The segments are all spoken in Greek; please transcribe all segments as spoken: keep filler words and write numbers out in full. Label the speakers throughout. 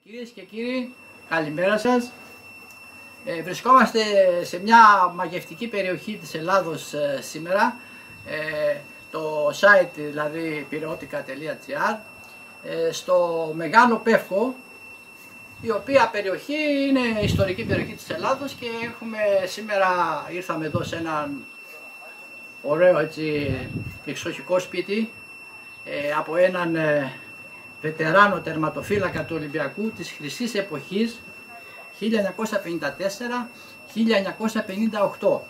Speaker 1: Κυρίες και κύριοι, καλημέρα σας. Ε, βρισκόμαστε σε μια μαγευτική περιοχή της Ελλάδος ε, σήμερα, ε, το site δηλαδή πυρεώτικα τελεία τζι άρ, ε, στο Μεγάλο Πεύκο, η οποία περιοχή είναι ιστορική περιοχή της Ελλάδος και έχουμε σήμερα, ήρθαμε εδώ σε έναν ωραίο έτσι, εξοχικό σπίτι ε, από έναν ε, βετεράνο τερματοφύλακα του Ολυμπιακού της χρυσής εποχής χίλια εννιακόσια πενήντα τέσσερα χίλια εννιακόσια πενήντα οκτώ.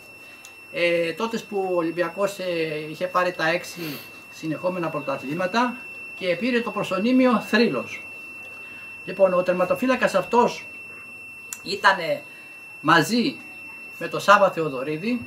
Speaker 1: Ε, τότε που ο Ολυμπιακός ε, είχε πάρει τα έξι συνεχόμενα πρωταθλήματα και πήρε το προσωνύμιο Θρύλος. Λοιπόν, ο τερματοφύλακας αυτός ήταν μαζί με τον Σάββα Θεοδωρίδη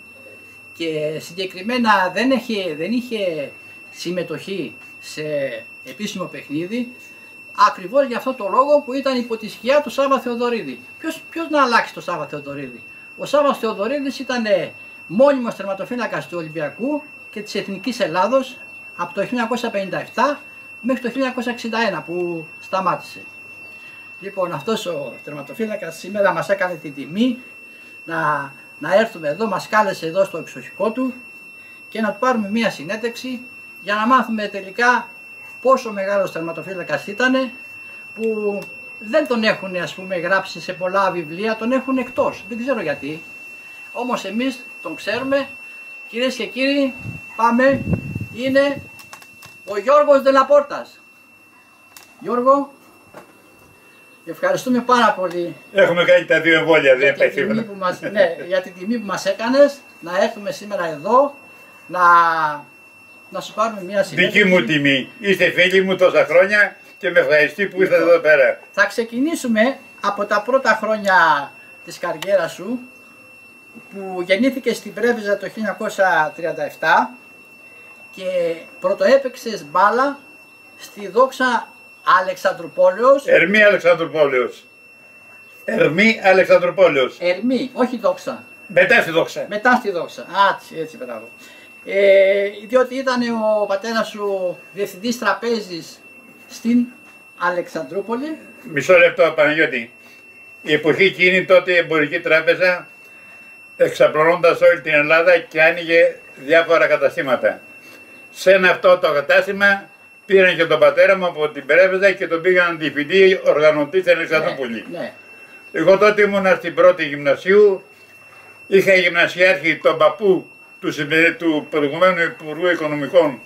Speaker 1: και συγκεκριμένα δεν είχε, δεν είχε συμμετοχή σε επίσημο παιχνίδι, ακριβώς για αυτό το λόγο που ήταν υπό τη σκιά του Σάββα Θεοδωρίδη. Ποιος, ποιος να αλλάξει το Σάββα Θεοδωρίδη? Ο Σάββας Θεοδωρίδης ήταν μόνιμος τερματοφύλακας του Ολυμπιακού και της Εθνικής Ελλάδος από το χίλια εννιακόσια πενήντα επτά μέχρι το χίλια εννιακόσια εξήντα ένα που σταμάτησε. Λοιπόν, αυτός ο τερματοφύλακας σήμερα μας έκανε την τιμή να, να έρθουμε εδώ, μας κάλεσε εδώ στο εξοχικό του και να του πάρουμε μία συνέντευξη για να μάθουμε τελικά πόσο μεγάλος τερματοφύλακας ήταν, που δεν τον έχουν ας πούμε γράψει σε πολλά βιβλία, τον έχουν εκτός, δεν ξέρω γιατί. Όμως εμείς τον ξέρουμε. Κυρίες και κύριοι, πάμε, είναι ο Γιώργος Δελαπόρτας. Γιώργο, ευχαριστούμε πάρα πολύ.
Speaker 2: Έχουμε κάνει τα δύο εμβόλια, δεν υπάρχει τίποτα.
Speaker 1: Ναι, για την τιμή που μας έκανες να έρθουμε σήμερα εδώ, να... να σου πάρουμε μια συνέντευξη.
Speaker 2: Δική μου τιμή. Είστε φίλοι μου τόσα χρόνια και με ευχαριστεί που ήρθατε εδώ πέρα.
Speaker 1: Θα ξεκινήσουμε από τα πρώτα χρόνια της καριέρας σου, που γεννήθηκε στην Πρέβεζα το χίλια εννιακόσια τριάντα επτά και πρωτοέπαιξες μπάλα στη Δόξα Αλεξανδρουπόλεως.
Speaker 2: Ερμή Αλεξανδρουπόλεως. Ερμή Αλεξανδρουπόλεως.
Speaker 1: Ερμή, όχι Δόξα.
Speaker 2: Μετά στη Δόξα.
Speaker 1: Μετά στη Δόξα. Α, έτσι, μπράβο. Ε, διότι ήταν ο πατέρας σου διευθυντής τραπέζης στην Αλεξανδρούπολη.
Speaker 2: Μισό λεπτό, Παναγιώτη. Η εποχή εκείνη τότε η εμπορική τράπεζα εξαπλώνοντας όλη την Ελλάδα και άνοιγε διάφορα καταστήματα. Σε ένα αυτό το κατάστημα πήραν και τον πατέρα μου από την Πρέβεζα και τον πήγαν διευθυντή οργανωτή στην Αλεξανδρούπολη.
Speaker 1: Ναι, ναι.
Speaker 2: Εγώ τότε ήμουνα στην πρώτη γυμνασίου, είχα γυμνασιάρχη τον παππού του, του προηγουμένου Υπουργού Οικονομικών,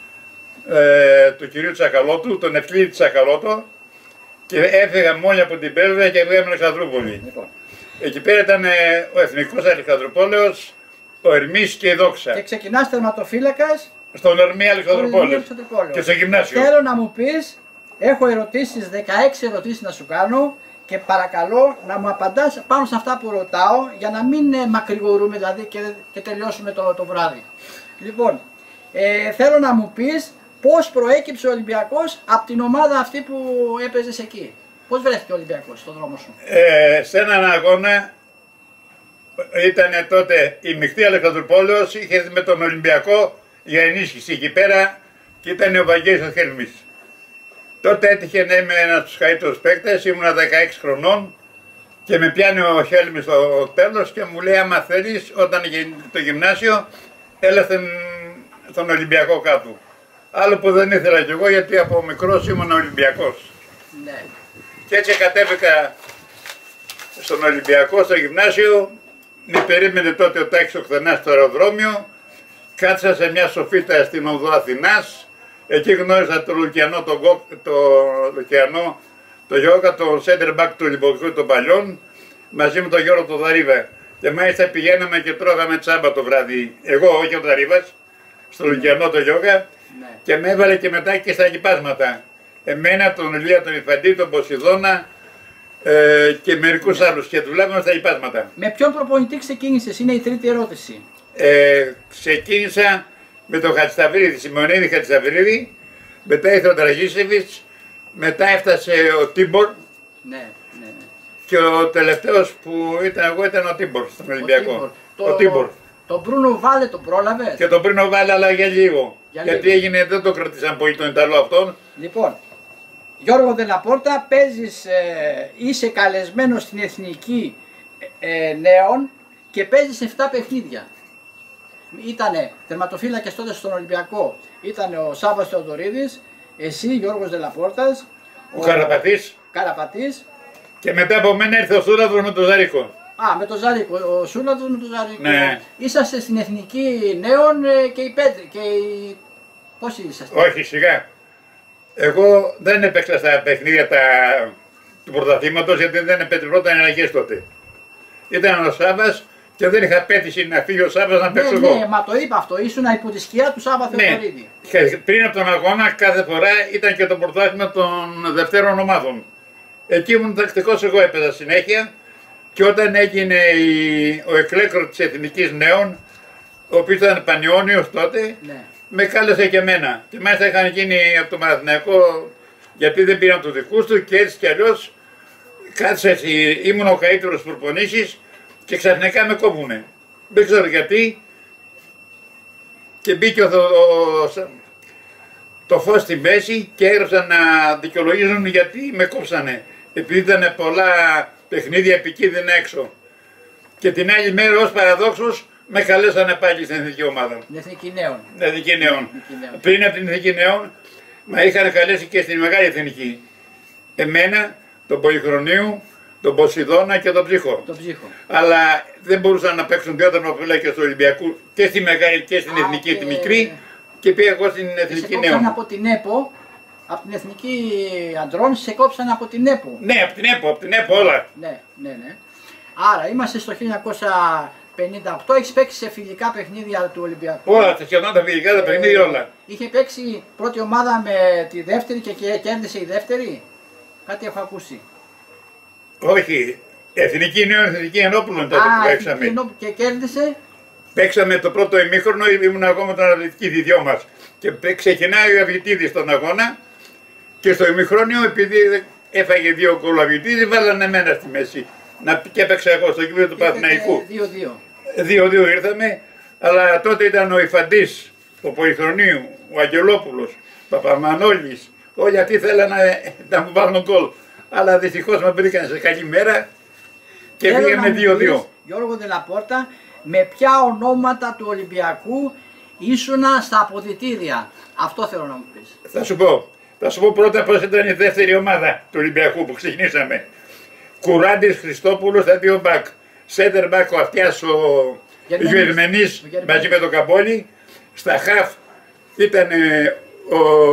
Speaker 2: ε, του κυρίου Τσακαλώτου, τον Ευκλήδη Τσακαλώτο, και έφυγα μόλι από την Πρέβεζα και πήγαμε στην Αλεξανδρούπολη. Λοιπόν. Εκεί πέρα ήταν ε, ο Εθνικός Αλεξανδρουπόλεως, ο Ερμής και η Δόξα.
Speaker 1: Και ξεκινάς τερματοφύλακας
Speaker 2: στον Ερμή Αλεξανδρουπόλεως και στο γυμνάσιο.
Speaker 1: Θέλω να μου πεις, έχω ερωτήσεις, δεκαέξι ερωτήσεις να σου κάνω και παρακαλώ να μου απαντάς πάνω σε αυτά που ρωτάω για να μην ε, μακρηγορούμε δηλαδή και, και τελειώσουμε το, το βράδυ. Λοιπόν, ε, θέλω να μου πεις πώς προέκυψε ο Ολυμπιακός από την ομάδα αυτή που έπαιζες εκεί. Πώς βρέθηκε ο Ολυμπιακός στον δρόμο σου?
Speaker 2: Ε, σε έναν αγώνα ήταν τότε η μειχτή Αλεξανδρουπόλεως, είχε με τον Ολυμπιακό για ενίσχυση εκεί πέρα και ήταν ο Βαγγέλης ο Χέλμης. Τότε έτυχε να είμαι ένας από τους καλύτερους παίκτες, ήμουνα δεκαέξι χρονών και με πιάνει ο Χέλμης στο τέλος και μου λέει άμα θέλεις όταν το γυμνάσιο έλα στον Ολυμπιακό κάτω. Άλλο που δεν ήθελα κι εγώ γιατί από μικρός ήμουν Ολυμπιακός.
Speaker 1: Ναι.
Speaker 2: Και έτσι κατέβηκα στον Ολυμπιακό, στο γυμνάσιο, με περίμενε τότε ο Τάκης ο Χθενάς στο αεροδρόμιο, κάτσα σε μια σοφίτα στην οδό Αθηνάς, εκεί γνώρισα τον Λουκιανό, τον το, το Λουκιανό, το Γιώκα, το center back του Ολυμπιακού των παλιών, μαζί με τον Γιώργο τον Δαρίβα. Και μάλιστα πηγαίναμε και τρώγαμε τσάμπα το βράδυ, εγώ όχι ο Δαρίβας, στο Λουκιανό το Γιώκα, ναι. Και με έβαλε και μετά και στα γυπάσματα. Εμένα, τον Ηλία, τον Ιφαντή, τον Ποσειδώνα ε, και μερικούς άλλους και δουλεύαμε στα υπάσματα.
Speaker 1: Με ποιον προπονητή ξεκίνησες, είναι η τρίτη ερώτηση.
Speaker 2: Ε, ξεκίνησα με τον Χατζησταυρίδη, Σιμεωνίδη Χατζησταυρίδη, μετά ήρθε ο Τραγίσεβιτς, μετά έφτασε ο Τίμπορ.
Speaker 1: Ναι, ναι.
Speaker 2: Και ο τελευταίος που ήταν εγώ ήταν ο Τίμπορ στον Ολυμπιακό.
Speaker 1: Ο Τίμπορ. Τον Μπρούνο Βάλε τον πρόλαβες?
Speaker 2: Και τον Μπρούνο Βάλε, αλλά για λίγο.
Speaker 1: Για
Speaker 2: γιατί
Speaker 1: λίγο.
Speaker 2: έγινε, δεν το κρατήσαν πολύ τον Ιταλό αυτόν.
Speaker 1: Λοιπόν, Γιώργο Δελαπόρτα, παίζεις, ε, είσαι καλεσμένος στην Εθνική ε, Νέων και παίζεις επτά παιχνίδια. Ήτανε τερματοφύλακες τότε στον Ολυμπιακό, ήταν ο Σάββας Θεοδωρίδης, εσύ Γιώργος Δελαπόρτας,
Speaker 2: ο, ο Καραπατής.
Speaker 1: Καραπατής
Speaker 2: Και μετά από μένα ήρθε ο Σούλαδρος με τον Ζαρίκο.
Speaker 1: Α, με τον Ζαρίκο, ο Σούλαδρος με τον Ζαρίκο.
Speaker 2: Ναι.
Speaker 1: Είσαστε στην Εθνική Νέων ε, και οι πέτροι, και οι... Πόσοι είσαστε?
Speaker 2: Όχι, σιγά. Εγώ δεν έπαιξα στα παιχνίδια τα... του πρωταθλήματος γιατί δεν επετρεπόταν ενεργές τότε. Ήταν ο Σάββας και δεν είχα πέτηση να φύγει ο Σάββας να παίξω
Speaker 1: ναι,
Speaker 2: εγώ.
Speaker 1: Ναι, μα το είπα αυτό, ήσουν υπό τη σκιά του Σάββα Θεοδωρίδη.
Speaker 2: Ναι. Πριν από τον αγώνα κάθε φορά ήταν και το πρωτάθλημα των δευτέρων ομάδων. Εκεί ήμουν τακτικός, εγώ έπαιζα συνέχεια και όταν έγινε η... ο εκλέκτορ της Εθνικής Νέων, ο οποίος ήταν Πανιώνιος τότε,
Speaker 1: Ναι.
Speaker 2: με κάλεσε και εμένα. Και μάλιστα είχαν γίνει από το Παναθηναϊκό γιατί δεν πήραν τους δικούς του και έτσι κι αλλιώς κάτσε έτσι, ήμουν ο καλύτερος προπονήσεις και ξαφνικά με κόβουνε. Δεν ξέρω γιατί και μπήκε ο, ο, το φως στη μέση και έγραψαν να δικαιολογήσουν γιατί με κόψανε. Επειδή ήταν πολλά παιχνίδια επικίνδυνα έξω. Και την άλλη μέρα ως παραδόξους με καλέσανε πάλι στην Εθνική Ομάδα.
Speaker 1: Την Εθνική Νέων.
Speaker 2: Την Εθνική Νέων.
Speaker 1: Νέων.
Speaker 2: Πριν από την Εθνική Νέων, με είχαν καλέσει και στην Μεγάλη Εθνική. Εμένα, τον Πολυχρονίου, τον Ποσειδώνα και τον Ψύχο.
Speaker 1: Το ψύχο.
Speaker 2: Αλλά δεν μπορούσαν να παίξουν δύο τερματοφύλακες του Ολυμπιακού και στη Μεγάλη και στην
Speaker 1: Α,
Speaker 2: Εθνική
Speaker 1: και...
Speaker 2: τη μικρή και πήγα εγώ στην Εθνική
Speaker 1: σε
Speaker 2: Νέων.
Speaker 1: από την ΕΠΟ, από την Εθνική Αντρών, σε κόψαν από την ΕΠΟ.
Speaker 2: Ναι, από την ΕΠΟ, από την ΕΠΟ όλα.
Speaker 1: Ναι, ναι, ναι. Άρα είμαστε στο χίλια εννιακόσια πενήντα οκτώ, έχεις παίξει σε φιλικά παιχνίδια του Ολυμπιακού.
Speaker 2: Όλα, τα σχεδόν τα φιλικά, τα παιχνίδια όλα.
Speaker 1: Είχε παίξει πρώτη ομάδα με τη δεύτερη και κέρδισε η δεύτερη. Κάτι έχω ακούσει.
Speaker 2: Όχι, Εθνική Νέων, Εθνική Ενόπουλων τότε που παίξαμε.
Speaker 1: Εθνική και κέρδισε.
Speaker 2: Παίξαμε το πρώτο ημίχρονο, ήμουν εγώ με τον Αυλητική, οι δυο μας. Και ξεκινάει ο Αυγητίδης στον αγώνα και στο ημίχρονο, επειδή έφαγε δύο γκολ ο Αυγητίδης, βάλανε εμένα στη μέση. Να, και έπαιξα εγώ στο κήπεδο του Παναθηναϊκού.
Speaker 1: δύο δύο.
Speaker 2: δύο δύο ήρθαμε, αλλά τότε ήταν ο Ιφαντής, ο Πολυχρονίου, ο Αγγελόπουλος, ο Παπαμανόλης, όλοι αυτοί θέλανε να μου βάλουν γκολ. Αλλά δυστυχώς με βρήκαν σε καλή μέρα και πήγαμε δύο δύο.
Speaker 1: Γιώργο Δελαπόρτα, με ποια ονόματα του Ολυμπιακού ήσουνα στα αποδυτήρια? Αυτό θέλω να μου πεις.
Speaker 2: Θα σου πω. Θα σου πω πρώτα πώς ήταν η δεύτερη ομάδα του Ολυμπιακού που ξεκινήσαμε. Κουράντης Χριστόπουλος στα δύο μπακ. Σέντερ μπακ ο Αυτιάς ο Γερμενής μαζί με τον Καμπόλη. Στα χαφ ήταν ο,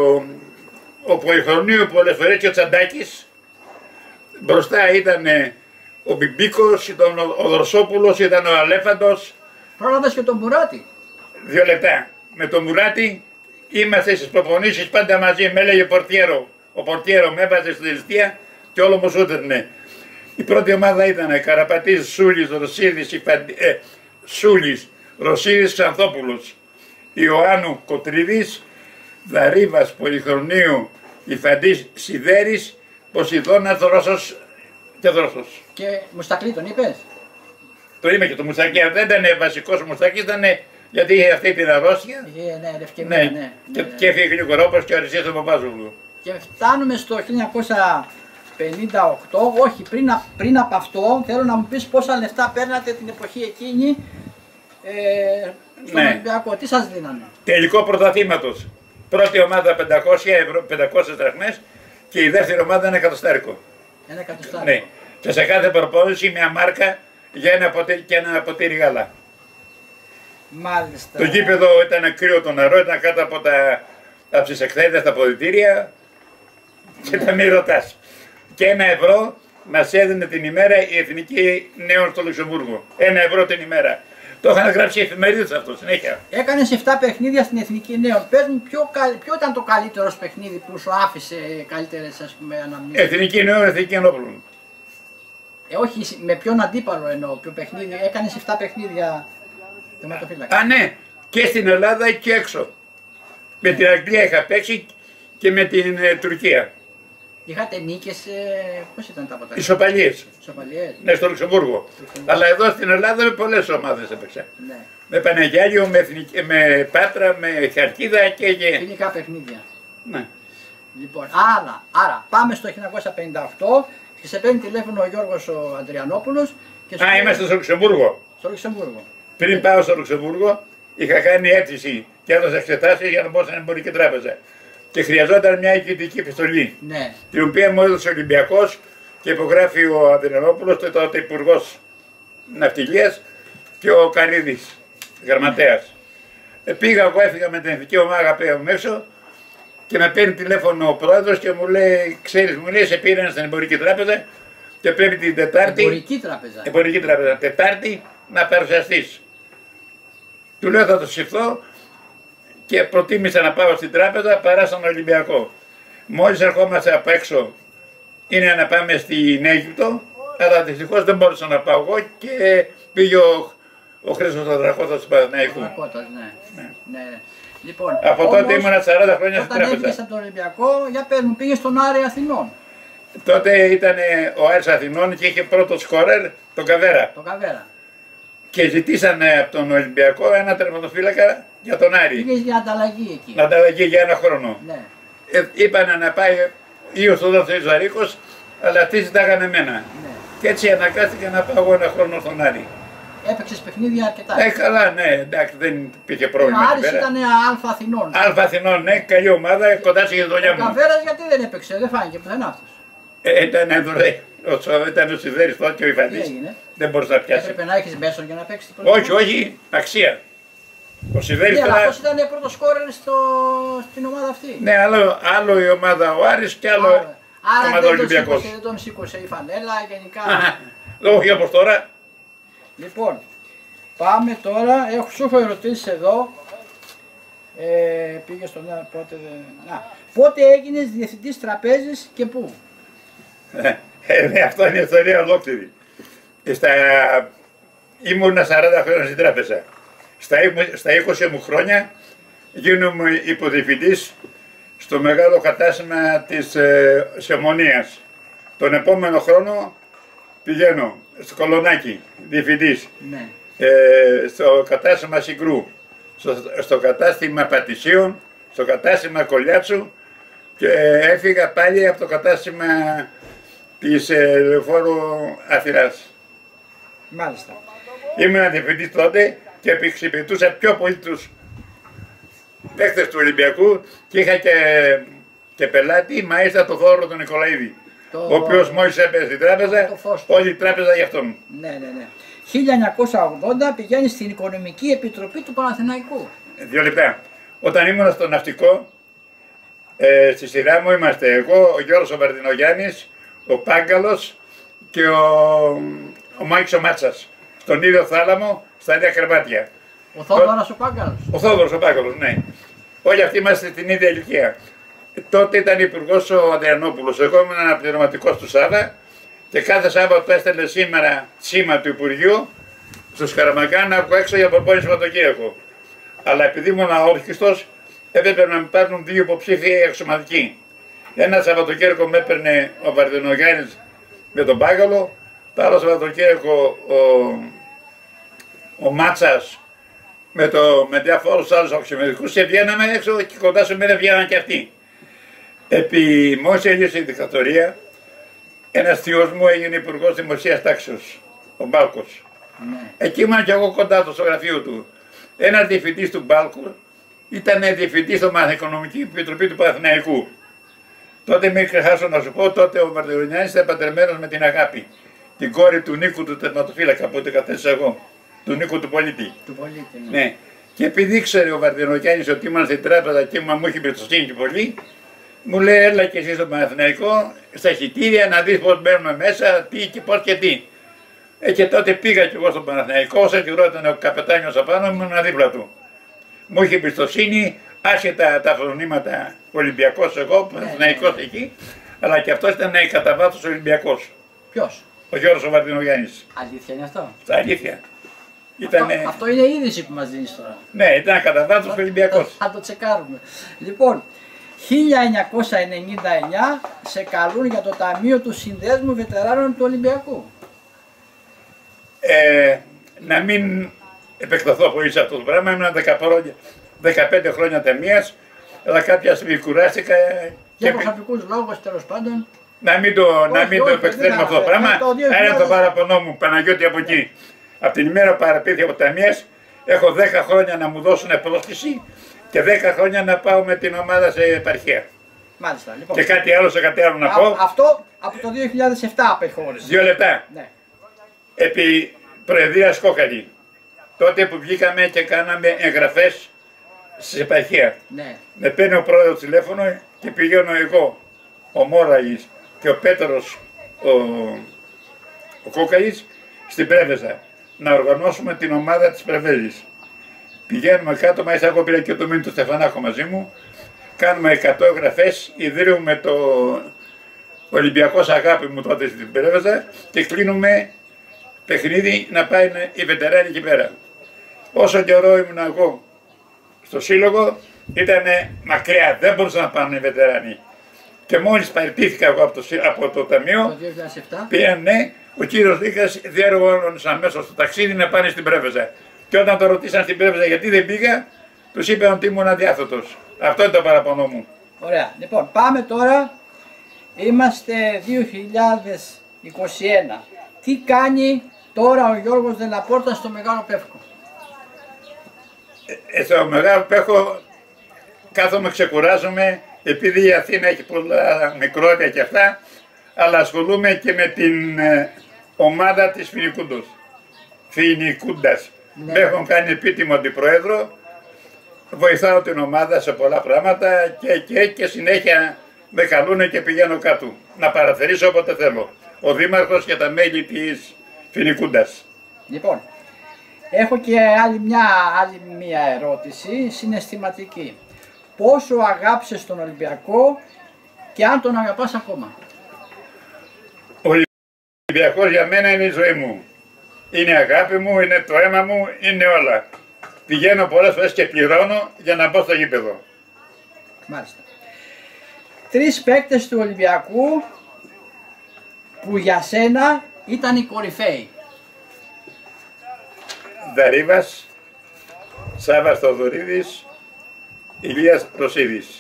Speaker 2: ο Πολυχρονίου πολλές φορές και ο Τσαντάκης. Μπροστά ήταν ο Μπιμπίκος, ήταν ο Δροσόπουλος, ήταν ο Αλέφαντος.
Speaker 1: Πρόλαβες και τον Μουράτη.
Speaker 2: Δύο λεπτά. Με τον Μουράτη είμαστε στις προπονήσεις πάντα μαζί. Με έλεγε ο Πορτιέρο. Ο Πορτιέρο με έβαζε στη ληστεία και όλο μου σούτρινε. Η πρώτη ομάδα ήταν Καραπατής, Σούλης, Ρωσίδης, Ιφαντι... ε, Σούλης, Ρωσίδης, Ξανθόπουλος, Ιωάννου Κοτρίδης, Δαρίβας, Πολυχρονίου, Ιφαντής, Σιδέρης, Ποσειδώνας, Δρόσος και Δρόσος.
Speaker 1: Και Μουστακλή τον είπες?
Speaker 2: Το είμαι και το Μουστακί, δεν ήταν βασικός ο Μουστακής, ήταν γιατί είχε αυτή την αρρώστια.
Speaker 1: Είχε, ναι, ρευκεμία,
Speaker 2: Ναι,
Speaker 1: ναι, ναι,
Speaker 2: και,
Speaker 1: ναι.
Speaker 2: και έφυγε γλυκορόπος και ο Αρισίας ο Παπάζογλου.
Speaker 1: Και φτάνουμε στο χίλια εννιακόσια πενήντα οκτώ, όχι πριν, α- πριν από αυτό, θέλω να μου πεις πόσα λεφτά παίρνατε την εποχή εκείνη ε, στον
Speaker 2: Ναι.
Speaker 1: Ολυμπιακό, τι σας δίνανε?
Speaker 2: Τελικό πρωταθλήματος. Πρώτη ομάδα πεντακόσια ευρώ, πεντακόσιες δραχμές και η δεύτερη ομάδα ένα εκατοστάρικο.
Speaker 1: Ένα εκατοστάρικο.
Speaker 2: Ναι. Και σε κάθε προπόνηση μια μάρκα για ένα ποτήρι και ένα ποτήρι γάλα.
Speaker 1: Μάλιστα.
Speaker 2: Το γήπεδο ήταν κρύο το νερό, ήταν κάτω από τα από τις εκθέτες, τα ποδητήρια και τα μη ρωτάς. Και ένα ευρώ μας έδινε την ημέρα η Εθνική Νέων στο Λουξεμβούργο. Ένα ευρώ την ημέρα. Το είχαν γράψει οι εφημερίδες αυτό συνέχεια.
Speaker 1: Έκανες επτά παιχνίδια στην Εθνική Νέων. Πες μου ποιο, καλ- ποιο ήταν το καλύτερο παιχνίδι που σου άφησε καλύτερες, ας πούμε, αναμνήσεις?
Speaker 2: Εθνική Νέων, Εθνική Ενόπουλων.
Speaker 1: Ε, όχι, με ποιον αντίπαλο εννοώ, ποιο παιχνίδι. Έκανες επτά παιχνίδια τερματοφύλακα.
Speaker 2: Α, ναι, και στην Ελλάδα και έξω. Με την Αγγλία είχα παίξει και με την ε, Τουρκία.
Speaker 1: Είχατε νίκες, ε, πώς ήταν τα αποτελέσματα?
Speaker 2: Ισοπαλίες.
Speaker 1: Ισοπαλίες.
Speaker 2: Ναι, στο Λουξεμβούργο. Αλλά εδώ στην Ελλάδα με πολλές ομάδες έπαιξα.
Speaker 1: Ναι.
Speaker 2: Με Παναγιάλιο, με, Εθνική, με Πάτρα, με Χαλκίδα και. και...
Speaker 1: Φιλικά παιχνίδια.
Speaker 2: Ναι.
Speaker 1: Λοιπόν, άρα, άρα πάμε στο χίλια εννιακόσια πενήντα οκτώ και σε παίρνει τηλέφωνο ο Γιώργος ο Αντριανόπουλος. Και
Speaker 2: Α, είμαστε στο Λουξεμβούργο.
Speaker 1: Στο Λουξεμβούργο.
Speaker 2: Πριν πάω στο Λουξεμβούργο, είχα κάνει αίτηση και έδωσα εξετάσεις για να μπω στην εμπορική τράπεζα. Και χρειαζόταν μια οικητική επιστολή.
Speaker 1: Ναι.
Speaker 2: Την οποία μου έδωσε ο Ολυμπιακός και υπογράφει ο Αντριανόπουλος, τότε υπουργός ναυτιλίας, και ο Καρύδης, γραμματέας. Ε, πήγα εγώ, έφυγα με την εθνική ομάδα απ' μέσω και με παίρνει τηλέφωνο ο πρόεδρος και μου λέει: ξέρεις, μου λέει, σε πήραν στην εμπορική τράπεζα και πρέπει την Τετάρτη.
Speaker 1: Εμπορική τράπεζα.
Speaker 2: Εμπορική τράπεζα. Τετάρτη να παρουσιαστείς. Του λέω: θα το σκεφτώ και προτίμησα να πάω στην τράπεζα παρά στον Ολυμπιακό. Μόλις ερχόμαστε απ' έξω είναι να πάμε στην Αίγυπτο, αλλά δυστυχώς δεν μπορούσα να πάω εγώ και πήγε ο, ο Χρήστος Αδραχώτας του Παναθηναϊκού.
Speaker 1: Ναι. Ναι. Ναι. Λοιπόν,
Speaker 2: από
Speaker 1: όμως,
Speaker 2: τότε ήμουνα σαράντα χρόνια στην
Speaker 1: τράπεζα.
Speaker 2: τράπεζα.
Speaker 1: Όταν από τον Ολυμπιακό, για παίρνουν, πήγε στον Άρη Αθηνών.
Speaker 2: Τότε ήταν ο Άρης Αθηνών και είχε πρώτο σκόρερ τον Καβέρα.
Speaker 1: Το Καβέρα.
Speaker 2: Και ζητήσανε από τον Ολυμπιακό ένα τερματοφύλακα για τον Άρη.
Speaker 1: Πήγε για ανταλλαγή εκεί.
Speaker 2: Να ανταλλαγή για ένα χρόνο.
Speaker 1: Ναι.
Speaker 2: Ε, είπανε να πάει ή ο Θόδωρος Ζαρίκος, αλλά αυτοί ζητάγανε εμένα.
Speaker 1: Ναι.
Speaker 2: Και έτσι αναγκάστηκα να πάω ένα χρόνο στον Άρη.
Speaker 1: Έπαιξες παιχνίδια αρκετά.
Speaker 2: Ε, καλά, ναι, εντάξει, δεν υπήρχε πρόβλημα.
Speaker 1: Ο Άρης ήταν Αλφα Αθηνών.
Speaker 2: Αλφα Αθηνών, ναι, καλή ομάδα, κοντά στη γειτονιά
Speaker 1: Ο
Speaker 2: μου.
Speaker 1: Καβέρας γιατί δεν έπαιξε, δεν φάνηκε πουθενά αυτός.
Speaker 2: Ε, ήταν, ο, ήταν ο Σιδέρης τότε και ο
Speaker 1: Τι
Speaker 2: Ιφαντής.
Speaker 1: έγινε.
Speaker 2: Δεν μπορούσε να πιάσει.
Speaker 1: Έπρεπε να έχεις μέσον για να παίξεις την
Speaker 2: Όχι, όχι, αξία. Ο Σιδέρης
Speaker 1: Ναι, αλλά
Speaker 2: τώρα.
Speaker 1: αυτός ήταν πρώτο σκόρερ στο... στην ομάδα αυτή.
Speaker 2: Ναι, άλλο, άλλο η ομάδα ο Άρης και άλλο
Speaker 1: Άρα,
Speaker 2: η
Speaker 1: άρα
Speaker 2: ομάδα
Speaker 1: δεν, τον
Speaker 2: Ολυμπιακός.
Speaker 1: σήκωσε, δεν τον σήκωσε η φανέλα γενικά.
Speaker 2: Όχι όπως τώρα.
Speaker 1: Λοιπόν, πάμε τώρα, έχω, σου έχω ερωτήσεις εδώ. Ε, πήγε στον ένα, πότε, δεν... Α, πότε έγινες διευθυντής τραπέζης και πού?
Speaker 2: Ε, ναι, αυτό είναι η ιστορία ολόκληρη. Στα... Ήμουνα σαράντα χρόνια στην τράπεζα. Στα, στα είκοσι μου χρόνια γίνομαι υποδιευθυντής στο μεγάλο κατάστημα της ε, Σεμονίας. Τον επόμενο χρόνο πηγαίνω στο Κολονάκι, διευθυντής,
Speaker 1: Ναι.
Speaker 2: ε, στο κατάστημα Συγκρού, στο, στο κατάστημα Πατησίων, στο κατάστημα Κολιάτσου και έφυγα πάλι από το κατάστημα της ε, Λεωφόρου Αθηνάς.
Speaker 1: Μάλιστα.
Speaker 2: Ήμουν διευθυντής τότε και εξυπηρετούσα πιο πολύ τους παίκτες του Ολυμπιακού και είχα και, και πελάτη, μάλιστα το Θόδωρο τον Νικολαίδη,
Speaker 1: Το...
Speaker 2: ο οποίος μόλις έπαιζε στην τράπεζα, όλη η τράπεζα για αυτόν.
Speaker 1: Ναι, ναι, ναι. χίλια εννιακόσια ογδόντα πηγαίνει στην Οικονομική Επιτροπή του Παναθηναϊκού.
Speaker 2: Δύο λεπτά. Όταν ήμουν στο ναυτικό, ε, στη σειρά μου είμαστε εγώ, ο Γιώργος ο Βαρδινογιάννης, ο Πάγκαλος και ο, ο Μάικς ο Μάτσας. Στον ίδιο θάλαμο, στα ίδια κρεβάτια.
Speaker 1: Ο Θόδωρας ο Πάγκαλος.
Speaker 2: Ο Θόδωρος ο Πάγκαλος, ναι. Όλοι αυτοί είμαστε στην ίδια ηλικία. Τότε ήταν υπουργός ο Αντριανόπουλος. Εγώ ήμουν αναπληρωματικός του Σάβα και κάθε Σάββατο έστελνε σήμερα σήμα του Υπουργείου στους Καραμαγκάνα από έξω για προπόνηση Σαββατοκύριακο. Αλλά επειδή ήμουν αόρχιστος, έπρεπε να με πάρουν δύο υποψήφοι αξιωματικοί. Ένα Σαββατοκύριακο με έπαιρνε ο Βαρδινογιάννης με τον Πάγκαλο, το άλλο Σαββατοκύριακο ο, ο Μάτσας με, το, με διάφορους άλλους αξιωματικούς και βγαίναμε έξω και κοντά σε μένα βγαίναν και αυτοί. Επί μόλις έλειωσε η δικτατορία, ένας θείος μου έγινε υπουργός δημοσίας τάξεως, ο Μπάλκος.
Speaker 1: Ναι.
Speaker 2: Εκεί ήμουν και εγώ κοντά του στο γραφείο του. Ένας διευθυντής του Μπάλκου ήταν διευθυντής στο Μαθηκονομική Επιτροπή του Παναθηναϊκού. Τότε μην ξεχάσω να σου πω, τότε ο Βαρδινογιάννης ήταν παντρεμένος με την Αγάπη, την κόρη του Νίκου του τερματοφύλακα που κατέστησα εγώ, του Νίκου του Πολίτη.
Speaker 1: Του πολίτη, ναι.
Speaker 2: Ναι. Και επειδή ήξερε ο Βαρδινογιάννης ότι ήμουν στην τράπεζα και μου είχε εμπιστοσύνη και πολύ, μου λέει έλα και εσύ στο Παναθηναϊκό, στα χιτήρια να δεις πώς μπαίνουμε μέσα, τι και πώς και τι. Ε, και τότε πήγα κι εγώ στον Παναθηναϊκό, όσο καιρό ήταν ο καπετάνιος απάνω, ήμουν δίπλα του. Μου είχε εμπιστοσύνη, άσχετα τα φρονήματα Ολυμπιακός εγώ, Παναθηναϊκός εκεί, αλλά και αυτός ήταν κατά βάθος Ολυμπιακός.
Speaker 1: Ποιος?
Speaker 2: Ο Γιώργος ο Βαρδινογιάννης.
Speaker 1: Αλήθεια είναι αυτό?
Speaker 2: Στα αλήθεια. Ήτανε...
Speaker 1: Αυτό, αυτό είναι είδηση που μας δίνεις τώρα.
Speaker 2: Ναι, ήταν κατά βάθος Ολυμπιακός.
Speaker 1: Θα το τσεκάρουμε. Λοιπόν, χίλια εννιακόσια ενενήντα εννιά σε καλούν για το Ταμείο του Συνδέσμου Βετεράνων του Ολυμπιακού.
Speaker 2: Ε, να μην επεκταθώ πολύ σε αυτό το πράγμα, ήμουν δεκαπέντε χρόνια ταμείας αλλά κάποια στιγμή κουράστηκα.
Speaker 1: Για προσωπικούς λόγους τέλος πάντων.
Speaker 2: Να μην το,
Speaker 1: όχι,
Speaker 2: να μην
Speaker 1: όχι,
Speaker 2: το επεκτείνουμε αυτό το πράγμα. Ένα το παραπονό μου, Παναγιώτη από εκεί. Από την ημέρα που παραπήρθη από ταμείας, έχω δέκα χρόνια να μου δώσουν πρόσκληση και δέκα χρόνια να πάω με την ομάδα σε επαρχία.
Speaker 1: Μάλιστα, λοιπόν.
Speaker 2: Και κάτι άλλο σε κάτι άλλο να
Speaker 1: Α,
Speaker 2: πω.
Speaker 1: Αυτό από το δύο χιλιάδες επτά απεχώρησε.
Speaker 2: Δύο λεπτά.
Speaker 1: Ναι.
Speaker 2: Επί Προεδρίας Κόκαλη. Τότε που βγήκαμε και κάναμε εγγραφές στην επαρχία.
Speaker 1: Ναι.
Speaker 2: Με παίρνει ο πρόεδρος τηλέφωνο και πηγαίνω εγώ, ο Μόραγης και ο Πέτρος ο, ο Κόκαλης στην Πρέβεζα να οργανώσουμε την ομάδα της Πρεβέζης. Πηγαίνουμε κάτω, μάλιστα εγώ πήρα και το μήνυμα του Στεφανάκο μαζί μου, κάνουμε εκατό εγγραφές, ιδρύουμε το Ολυμπιακός Αγάπη μου τότε στην Πρέβεζα και κλείνουμε παιχνίδι να πάει οι βετεράνοι εκεί πέρα. Όσο καιρό ήμουν εγώ στο σύλλογο ήταν μακριά, δεν μπορούσαν να πάνε οι βετεράνοι. Και μόλις παραιτήθηκα εγώ από το, από το ταμείο,
Speaker 1: Το δύο χιλιάδες επτά.
Speaker 2: πήγανε ο κύριος Λίκας διέργωνος αμέσως στο ταξίδι να πάνε στην Πρέβεζα. Και όταν το ρωτήσαν στην Πρέβεζα γιατί δεν πήγα, τους είπαν ότι ήμουν αδιάθετος. Αυτό είναι το παραπονό μου.
Speaker 1: Ωραία. Λοιπόν, πάμε τώρα. Είμαστε δύο χιλιάδες είκοσι ένα. Τι κάνει τώρα ο Γιώργος Δελαπόρτα στο Μεγάλο Πεύκο?
Speaker 2: Ε, στο Μεγάλο Πεύκο κάθομαι, ξεκουράζομαι, επειδή η Αθήνα έχει πολλά μικρότητα και αυτά, αλλά ασχολούμαι και με την ε, ομάδα της Φινικούντος. Φινικούντας.
Speaker 1: Ναι.
Speaker 2: Με έχουν κάνει επίτιμο αντιπρόεδρο, βοηθάω την ομάδα σε πολλά πράγματα και, και, και συνέχεια με καλούνε και πηγαίνω κάτω. Να παραθερήσω όποτε θέλω. Ο Δήμαρχος και τα μέλη της Φινικούντας.
Speaker 1: Λοιπόν, έχω και άλλη μια, άλλη μια ερώτηση συναισθηματική. Πόσο αγάπησες τον Ολυμπιακό και αν τον αγαπάς ακόμα?
Speaker 2: Ο Ολυμπιακός για μένα είναι η ζωή μου. Είναι η αγάπη μου, είναι το αίμα μου, είναι όλα. Πηγαίνω πολλές φορές και πληρώνω για να μπω στο γήπεδο.
Speaker 1: Μάλιστα. Τρεις παίκτες του Ολυμπιακού που για σένα ήταν οι κορυφαίοι.
Speaker 2: Δαρίβας, Σάββας Θοδωρίδης, Ηλίας Ρωσίδης.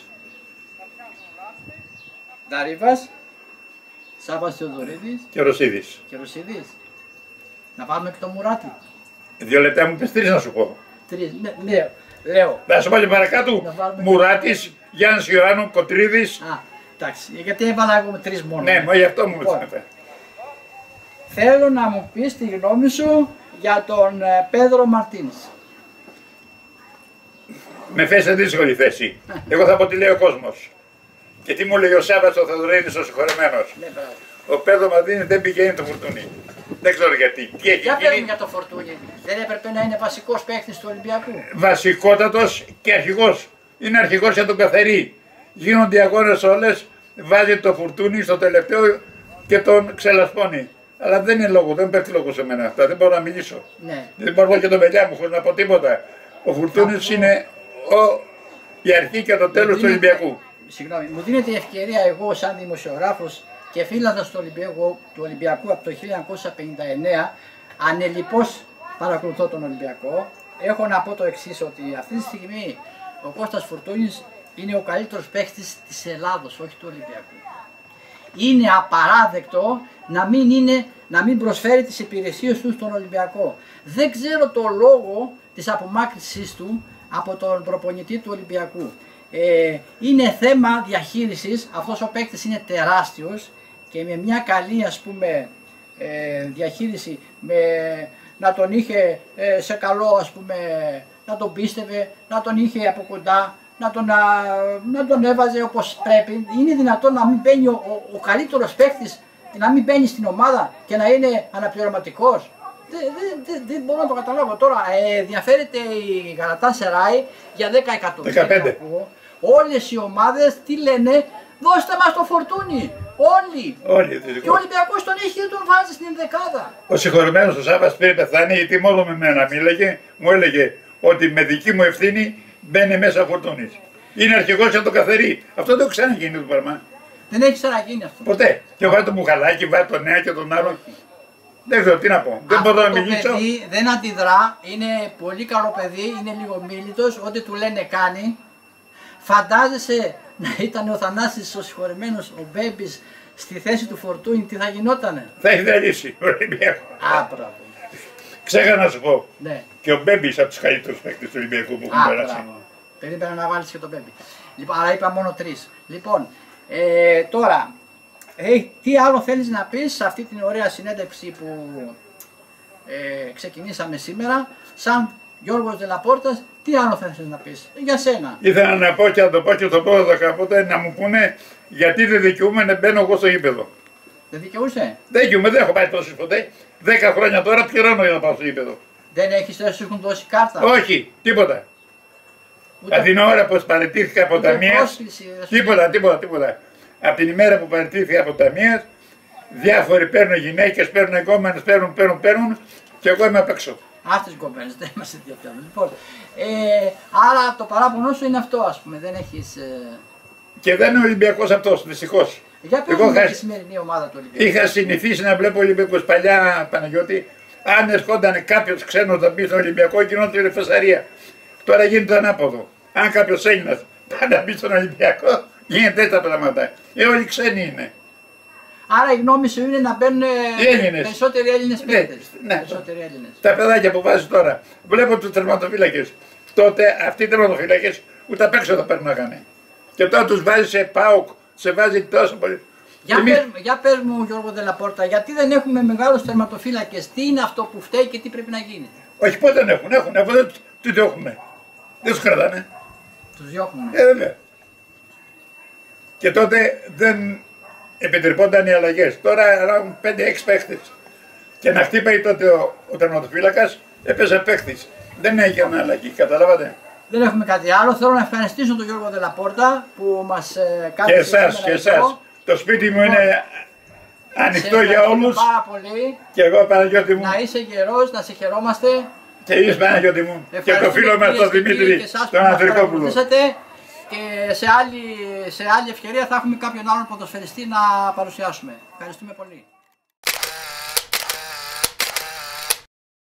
Speaker 1: Δαρίβας, Σάββας Θεοδωρίδης
Speaker 2: Και Ρωσίδης.
Speaker 1: και Ρωσίδης. Να πάρουμε και το Μουράτι.
Speaker 2: Δύο λεπτά μου πες τρεις να σου πω.
Speaker 1: Τρεις, ναι, ναι, λέω.
Speaker 2: Να σου πω και παρακάτω.
Speaker 1: Να βάλουμε-
Speaker 2: Μουράτης, Γιάννης Ιωάννου, Κοτρίδης.
Speaker 1: Α, εντάξει, γιατί έβαλα εγώ με τρεις μόνο.
Speaker 2: Ναι, μα γι' αυτό μου
Speaker 1: Λοιπόν,
Speaker 2: ήρθατε.
Speaker 1: θέλω να μου πεις τη γνώμη σου για τον ε, Πέδρο Μαρτίνς.
Speaker 2: Με φέρει σε δύσκολη θέση. Εγώ θα πω τι λέει ο κόσμος. Και τι μου λέει ο Σάββας ο Θοδωρίδης ο συγχωρεμένος.
Speaker 1: Ναι, μπράβο.
Speaker 2: Ο Πέδρο Μαρτίνης δεν πηγαίνει το φουρτούνι. Δεν ξέρω γιατί. Τι έχει
Speaker 1: Για πέρα
Speaker 2: γίνει.
Speaker 1: για το Φορτούνι. Δεν έπρεπε να είναι βασικός παίκτης του Ολυμπιακού?
Speaker 2: Βασικότατος και αρχηγός. Είναι αρχηγός για τον καθαρί. Γίνονται οι αγώνες όλες, βάζει το φουρτούνι στο τελευταίο και τον ξελασπώνει. Αλλά δεν είναι λόγο, δεν πέφτει λόγο σε μένα αυτά, δεν μπορώ να μιλήσω.
Speaker 1: Ναι.
Speaker 2: Δεν μπορώ να πω και τον παιδιά μου χωρίς να πω τίποτα. Ο φουρτούνις είναι ο, η αρχή και το τέλος του Ολυμπιακού.
Speaker 1: Συγγνώμη, μου δίνεται η ευκαιρία εγώ σαν δημοσιογράφος και φίλαθλος του Ολυμπιακού, του Ολυμπιακού από το χίλια εννιακόσια πενήντα εννέα, ανελιπώς παρακολουθώ τον Ολυμπιακό. Έχω να πω το εξής, ότι αυτή τη στιγμή ο Κώστας Φορτούνης είναι ο καλύτερος παίκτης της Ελλάδος, όχι του Ολυμπιακού. Είναι απαράδεκτο να μην, είναι, να μην προσφέρει τις υπηρεσίες του στον Ολυμπιακό. Δεν ξέρω το λόγο της απομάκρυνσής του από τον προπονητή του Ολυμπιακού. Ε, είναι θέμα διαχείρισης, αυτός ο παίκτης είναι τεράστιος και με μια καλή ας πούμε ε, διαχείριση, με, να τον είχε ε, σε καλό ας πούμε, να τον πίστευε, να τον είχε από κοντά, να τον, να, να τον έβαζε όπως πρέπει. Είναι δυνατόν να μην μπαίνει ο, ο, ο καλύτερος παίκτης, να μην μπαίνει στην ομάδα και να είναι αναπληρωματικός? Δεν δε, δε, δε μπορώ να το καταλάβω. Τώρα ε, ενδιαφέρεται η Γαλατάσαράι για δέκα εκατομμύρια.
Speaker 2: δεκαπέντε.
Speaker 1: Όλες οι ομάδες τι λένε? Δώστε μας το Φορτούνι. Όλοι.
Speaker 2: Όλοι.
Speaker 1: Και ο Ολυμπιακός τον έχει και τον βάζει στην δεκάδα.
Speaker 2: Ο συγχωρεμένος ο Σάββας πριν πεθάνει, γιατί μόνο με μένα μίλαγε, μου έλεγε ότι με δική μου ευθύνη μπαίνει μέσα ο Φορτούνης. Είναι αρχηγός για το καθαρί. Αυτό δεν το ξαναγίνει το πράγμα.
Speaker 1: Δεν έχει ξαναγίνει αυτό.
Speaker 2: Ποτέ. Και βάλει το Μουχαλάκι, βάλει τον ένα και τον άλλο. Δεν ξέρω τι να πω. Δεν
Speaker 1: Αυτό
Speaker 2: μπορώ να
Speaker 1: το
Speaker 2: μιλήσω.
Speaker 1: παιδί δεν αντιδρά, είναι πολύ καλό παιδί, είναι λίγο μίλητος, ό,τι του λένε κάνει. Φαντάζεσαι να ήταν ο Θανάσης ο συγχωρεμένος, ο Μπέμπης, στη θέση του Φορτούνη, τι θα γινότανε?
Speaker 2: Θα είχε λύσει ο Ολυμπιακός.
Speaker 1: Άπραβο.
Speaker 2: Ξέχασα να σου πω.
Speaker 1: Ναι.
Speaker 2: Και ο Μπέμπης από τους καλύτερους παίκτες του Ολυμπιακού που έχουν περάσει.
Speaker 1: Περίμενα να βάλεις και τον Μπέμπη. Λοιπόν, άρα είπα μόνο τρεις. Λοιπόν, ε, τώρα, ε, τι άλλο θέλεις να πεις σε αυτή την ωραία συνέντευξη που ε, ξεκινήσαμε σήμερα, σαν Γιώργος Δελαπόρτας, τι άλλο θέλεις να πεις για σένα?
Speaker 2: Ήθελα να πω και να το πω και το πω κάποτε να μου πούνε γιατί δεν δικαιούμαι να μπαίνω εγώ στο γήπεδο.
Speaker 1: Δεν δικαιούσε?
Speaker 2: Δεν δικαιούμαι, δεν έχω πάει τόσο ποτέ. Δέκα χρόνια τώρα πληρώνω για να πάω στο γήπεδο.
Speaker 1: Δεν έχεις, δεν σου έχουν δώσει κάρτα?
Speaker 2: Όχι, τίποτα.
Speaker 1: Ούτε...
Speaker 2: Από την ώρα που παραιτήθηκα από ταμείας, τίποτα, τίποτα, τίποτα. Από την ημέρα που παραιτήθηκα από ταμείας, διάφοροι παίρνουν γυναίκες, παίρνουν εγκόμενες, παίρνουν, παίρνουν, παίρνουν και εγώ είμαι απ' έξω.
Speaker 1: Αυτές οι κοπέλες, δεν είμαστε ενδιαφέρον. Λοιπόν, ε, άρα το παράπονο σου είναι αυτό, ας πούμε, δεν έχεις... Ε...
Speaker 2: Και δεν είναι Ολυμπιακός αυτός, δυστυχώς.
Speaker 1: Για πες μου είχα... τη σημερινή ομάδα του Ολυμπιακού.
Speaker 2: Είχα συνηθίσει να βλέπω Ολυμπιακούς παλιά, Παναγιώτη. Αν ερχόταν κάποιος ξένος να μπει στο Ολυμπιακό, γινόταν φασαρία. Τώρα γίνεται ανάποδο. Αν κάποιος Έλληνας πάει να μπει στον Ολυμπιακό, γίνεται έτσι τα πράγματα. Ε, όλοι ξένοι είναι.
Speaker 1: Άρα η γνώμη σου είναι να μπαίνουν περισσότεροι Έλληνες παίκτες.
Speaker 2: Ναι,
Speaker 1: περισσότεροι Έλληνες.
Speaker 2: Τα παιδάκια που βάζει τώρα, βλέπω τους τερματοφύλακες. Τότε αυτοί οι τερματοφύλακες ούτε απ' έξω θα περνάγανε. Και τώρα τους βάζει σε ΠΑΟΚ, σε βάζει τόσο πολύ.
Speaker 1: Για, Εμείς... πες, για πες μου Γιώργο Δελαπόρτα, γιατί δεν έχουμε μεγάλους τερματοφύλακες, τι είναι αυτό που φταίει και τι πρέπει να γίνει?
Speaker 2: Όχι, πότε δεν έχουν, έχουν, αφού δεν τους διώχνουμε. Δεν τους κρατάνε.
Speaker 1: Τους διώχνουμε.
Speaker 2: Ε, βέβαια. Και τότε δεν επιτρεπόταν οι αλλαγές. Τώρα αλλάγουν πέντε έξι παίχτες. Και να χτύπαει τότε ο, ο τερματοφύλακας, έπαιζε παίχτης. Δεν έγινε αλλαγή, καταλάβατε.
Speaker 1: Δεν έχουμε κάτι άλλο. Θέλω να ευχαριστήσω τον Γιώργο Δελαπόρτα που μας ε, κάνει.
Speaker 2: Και εσάς, και εσάς. Το σπίτι μου είναι ανοιχτό για όλους.
Speaker 1: Πάρα πολύ.
Speaker 2: Και εγώ, Παναγιώτη μου.
Speaker 1: Να είσαι γερός, να σε χαιρόμαστε.
Speaker 2: Και εσείς, Παναγιώτη μου. Και το φίλο μας τον Δημήτρη, τον Ανδρικόπουλο.
Speaker 1: Και σε άλλη, σε άλλη ευκαιρία θα έχουμε κάποιον άλλον ποδοσφαιριστή να παρουσιάσουμε. Ευχαριστούμε πολύ.